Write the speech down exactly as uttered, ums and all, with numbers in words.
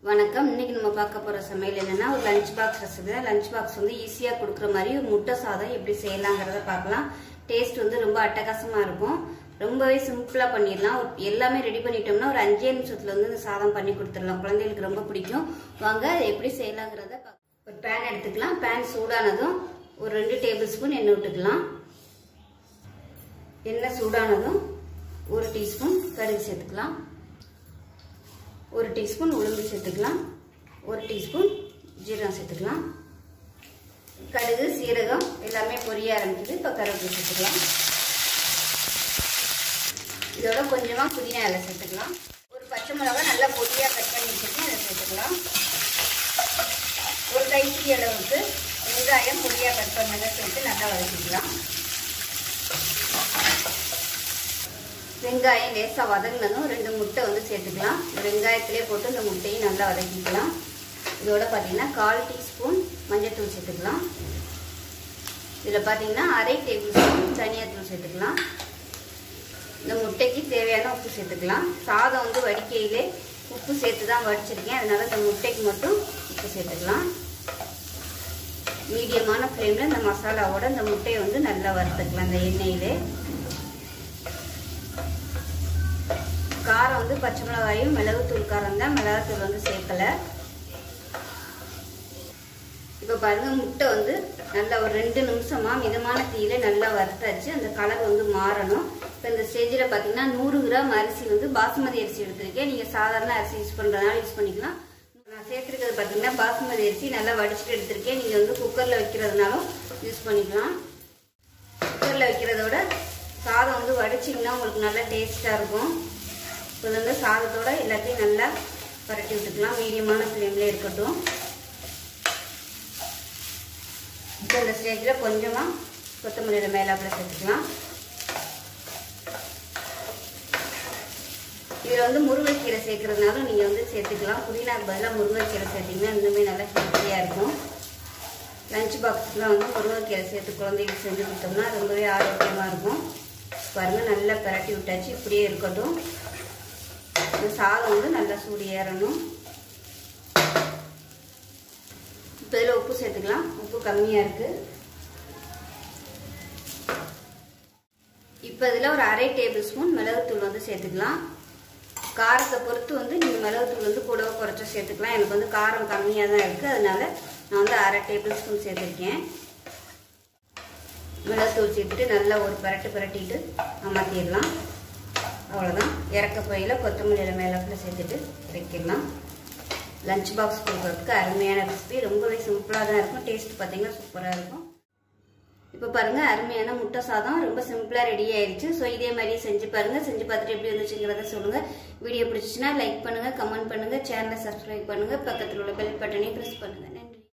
வணக்கம். இன்னைக்கு நம்ம பார்க்க போற சமையல் என்னன்னா ஒரு லஞ்ச் பாக்ஸ் ரெசிபி தான். லஞ்ச் பாக்ஸ் வந்து ஈஸியா கொடுக்குற மாதிரி ஒரு முட்டை சாதம் எப்படி செய்யலாங்கிறத பார்க்கலாம். டேஸ்ட் வந்து ரொம்ப அட்டகாசமா இருக்கும். ரொம்பவே சிம்பிளா பண்ணிடலாம். எல்லாமே ரெடி பண்ணிட்டோம்னா ஒரு அஞ்சே நிமிஷத்துல வந்து இந்த சாதம் பண்ணி கொடுத்துடலாம். குழந்தைகளுக்கு ரொம்ப பிடிக்கும். வாங்க எப்படி செய்யலாங்கிறத பார்க்கலாம். ஒரு பேன் எடுத்துக்கலாம். பேன் சூடானதும் ஒரு ரெண்டு டேபிள் ஸ்பூன் எண்ணெய் விட்டுக்கலாம். எண்ணெய் சூடானதும் ஒரு டீஸ்பூன் கடுகு சேர்த்துக்கலாம். ஒரு டீஸ்பூன் உளுந்து சேர்த்துக்கலாம். ஒரு டீஸ்பூன் ஜீரகம் சேர்த்துக்கலாம். கடுகு சீரகம் எல்லாமே பொரிய ஆரம்பிக்குது. இப்போ கருவேப்பிலை சேர்த்துக்கலாம். இதோட கொஞ்சமா புதினா இலை சேர்த்துக்கலாம். ஒரு பச்சை மிளகாய் நல்லா பொடியா கட் பண்ணி வச்சுருக்கேன், அதை சேர்த்துக்கலாம். ஒரு கைப்பிடி அளவுக்கு வெங்காயம் பொடியா கட் பண்ணதை சேர்த்து நல்லா வதக்கிக்கலாம். வெங்காயம் லேசாக வதங்கினதும் ரெண்டு முட்டை வந்து சேர்த்துக்கலாம். வெங்காயத்திலே போட்டு இந்த முட்டையும் நல்லா வதக்கிக்கலாம். இதோட பார்த்தீங்கன்னா கால் டீஸ்பூன் மஞ்சள்தூள் சேர்த்துக்கலாம். இதில் பார்த்தீங்கன்னா அரை டேபிள் ஸ்பூன் தனியாத்தூள் சேர்த்துக்கலாம். இந்த முட்டைக்கு தேவையான உப்பு சேர்த்துக்கலாம். சாதம் வந்து வடிக்கையிலே உப்பு சேர்த்து தான் வடிச்சிருக்கேன், அதனால இந்த முட்டைக்கு மட்டும் உப்பு சேர்த்துக்கலாம். மீடியமான ஃப்ளேமில் இந்த மசாலாவோட இந்த முட்டையை வந்து நல்லா வறுத்துக்கலாம். இந்த எண்ணெயிலே காரம் வந்து பச்சை மிளகாயும் மிளகுத்தூள் காரம் தான், மிளகாத்தூள் வந்து சேர்க்கல. இப்போ பாருங்க, முட்டை வந்து நல்லா ஒரு ரெண்டு நிமிஷமா மிதமான தீயில நல்லா வறுத்தாச்சு. அந்த கலர் வந்து மாறணும். இப்போ இந்த ஸ்டேஜில் பார்த்தீங்கன்னா நூறு கிராம் அரிசி வந்து பாசுமதி அரிசி எடுத்திருக்கேன். நீங்கள் சாதாரண அரிசி யூஸ் பண்ணுறதுனால யூஸ் பண்ணிக்கலாம். நான் சேர்த்துருக்கிறது பார்த்தீங்கன்னா பாசுமதி அரிசி நல்லா வடிச்சுட்டு எடுத்திருக்கேன். நீங்கள் வந்து குக்கரில் வைக்கிறதுனாலும் யூஸ் பண்ணிக்கலாம். குக்கரில் வைக்கிறதோட சாதம் வந்து வடிச்சிங்கன்னா உங்களுக்கு நல்லா டேஸ்ட்டாக இருக்கும். இப்போ வந்து சாதத்தோட எல்லாத்தையும் நல்லா பரட்டி விட்டுக்கலாம். மீடியமான ஃப்ளேம்ல இருக்கட்டும். இப்போ இந்த ஸ்டேஜில் கொஞ்சமாக கொத்தமல்லியில் மேலாப்பில் சேர்த்துக்கலாம். இதில் வந்து முருங்கைக்கீரை சேர்க்கறதுனாலும் நீங்கள் வந்து சேர்த்துக்கலாம். புதினாக்கு பதிலாக முருங்கைக்கீரை சேர்த்திங்கன்னா இன்னுமே நல்லா ஹெல்த்தியாக இருக்கும். லஞ்ச் பாக்ஸுக்குலாம் வந்து முருங்கைக்கீரை சேர்த்து குழந்தைகளுக்கு செஞ்சு கொடுத்தோம்னா ரொம்பவே ஆரோக்கியமாக இருக்கும். பாருங்கள், நல்லா பரட்டி விட்டாச்சு. இப்படியே இருக்கட்டும். இந்த சாதம் வந்து நல்லா சூடு ஏறணும். இப்போ இதில் உப்பு சேர்த்துக்கலாம். உப்பு கம்மியாக இருக்கு. இப்போ இதில் ஒரு அரை டேபிள் ஸ்பூன் மிளகுத்தூள் வந்து சேர்த்துக்கலாம். காரத்தை பொறுத்து வந்து நீங்கள் மிளகுத்தூள் வந்து கூடவோ குறைச்சா சேர்த்துக்கலாம். எனக்கு வந்து காரம் கம்மியாக தான் இருக்குது, அதனால நான் வந்து அரை டேபிள் ஸ்பூன் சேர்த்துருக்கேன். மிளகுத்தூள் சேர்த்துட்டு நல்லா ஒரு பரட்டு பரட்டிட்டு அமர்த்திடலாம். அவ்வளோதான். இறக்க போயில் கொத்தமல்லியில் மேலாப்பில் சேர்த்துட்டு இறக்கிடலாம். லஞ்ச் பாக்ஸ் கொடுக்குறதுக்கு அருமையான ரெசிபி. ரொம்பவே சிம்பிளாக தான் இருக்கும். டேஸ்ட் பார்த்தீங்கன்னா சூப்பராக இருக்கும். இப்போ பாருங்கள், அருமையான முட்டை சாதம் ரொம்ப சிம்பிளாக ரெடி ஆயிடுச்சு. ஸோ இதே மாதிரி செஞ்சு பாருங்கள். செஞ்சு பார்த்துட்டு எப்படி இருந்துச்சுங்கிறத சொல்லுங்கள். வீடியோ பிடிச்சிச்சுன்னா லைக் பண்ணுங்கள், கமெண்ட் பண்ணுங்கள், சேனலை சப்ஸ்கிரைப் பண்ணுங்கள், பக்கத்தில் உள்ள பெல் பட்டனையும் ப்ரெஸ் பண்ணுங்கள். நன்றி.